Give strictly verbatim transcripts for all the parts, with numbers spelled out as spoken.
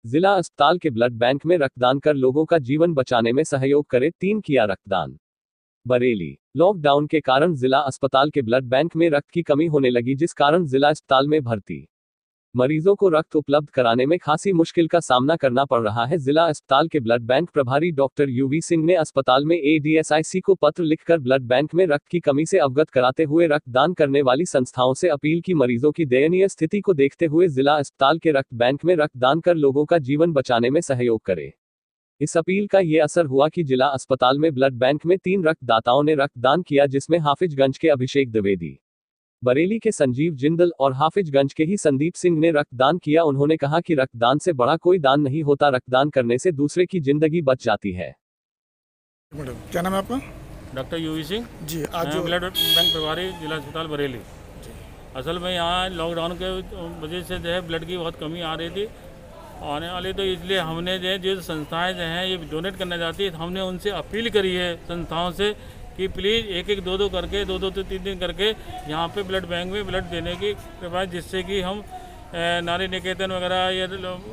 जिला अस्पताल के ब्लड बैंक में रक्तदान कर लोगों का जीवन बचाने में सहयोग करे, तीन किया रक्तदान। बरेली। लॉकडाउन के कारण जिला अस्पताल के ब्लड बैंक में रक्त की कमी होने लगी, जिस कारण जिला अस्पताल में भर्ती मरीजों को रक्त उपलब्ध कराने में खासी मुश्किल का सामना करना पड़ रहा है। जिला अस्पताल के ब्लड बैंक प्रभारी डॉक्टर यूवी सिंह ने अस्पताल में एडीएसआईसी को पत्र लिखकर ब्लड बैंक में रक्त की कमी से अवगत कराते हुए रक्तदान करने वाली संस्थाओं से अपील की, मरीजों की दयनीय स्थिति को देखते हुए जिला अस्पताल के रक्त बैंक में रक्तदान कर लोगों का जीवन बचाने में सहयोग करे। इस अपील का ये असर हुआ कि जिला अस्पताल में ब्लड बैंक में तीन रक्तदाताओं ने रक्तदान किया, जिसमें हाफिजगंज के अभिषेक द्विवेदी, बरेली के संजीव जिंदल और हाफिजगंज के ही संदीप सिंह ने रक्तदान किया। उन्होंने कहा कि रक्तदान से बड़ा कोई दान नहीं होता, रक्तदान करने से दूसरे की जिंदगी बच जाती है। मैडम, क्या नाम है आपका? Doctor U V Singh ji. आज जो ब्लड बैंक प्रभारी जिला अस्पताल बरेली। असल में यहाँ लॉकडाउन के वजह से जो है ब्लड की बहुत कमी आ रही थी आने वाली, तो इसलिए हमने जो है जो संस्थाएं जो हैं ये डोनेट करने जाती है, हमने उनसे अपील करी है संस्थाओं से कि प्लीज़ एक एक दो दो करके दो दो तो तीन दिन करके यहाँ पे ब्लड बैंक में ब्लड देने की कृपया, जिससे कि हम नारी निकेतन वगैरह या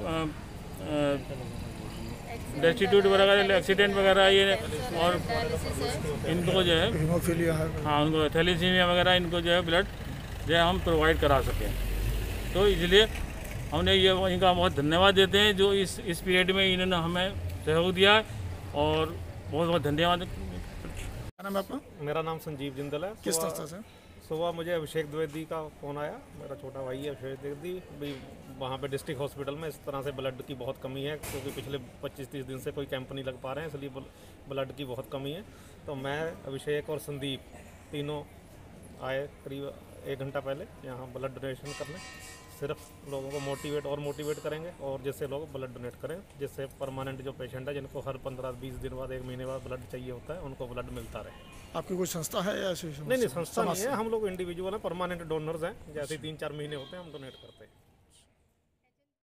डेस्टिट्यूट वगैरह एक्सीडेंट वगैरह ये और इनको जो है हीमोफीलिया है, हाँ उनको थैलेसीमिया वगैरह इनको जो है ब्लड जो है हम प्रोवाइड करा सकें। तो इसलिए हमने ये इनका बहुत धन्यवाद देते हैं जो इस इस पीरियड में इन्होंने हमें सहयोग दिया और बहुत बहुत धन्यवाद। क्या नाम है आपका? मेरा नाम संजीव जिंदल है। किस संस्था से? सुबह मुझे अभिषेक द्विवेदी का फ़ोन आया, मेरा छोटा भाई है अभिषेक द्विवेदी, भी वहाँ पे डिस्ट्रिक्ट हॉस्पिटल में इस तरह से ब्लड की बहुत कमी है, क्योंकि पिछले पच्चीस तीस दिन से कोई कैंप नहीं लग पा रहे हैं, इसलिए ब्लड की बहुत कमी है। तो मैं, अभिषेक और संदीप तीनों आए करीब एक घंटा पहले यहाँ ब्लड डोनेशन करने। सिर्फ लोगों को मोटिवेट और मोटिवेट करेंगे और जिससे लोग ब्लड डोनेट करें, जिससे परमानेंट जो पेशेंट है जिनको हर पंद्रह बीस दिन बाद एक महीने बाद ब्लड चाहिए होता है, उनको ब्लड मिलता रहे। आपकी कोई संस्था है या ऐसी? नहीं नहीं, संस्था नहीं है, हम लोग इंडिविजुअल हैं, परमानेंट डोनर्स हैं, जैसे तीन चार महीने होते हैं हम डोनेट करते हैं।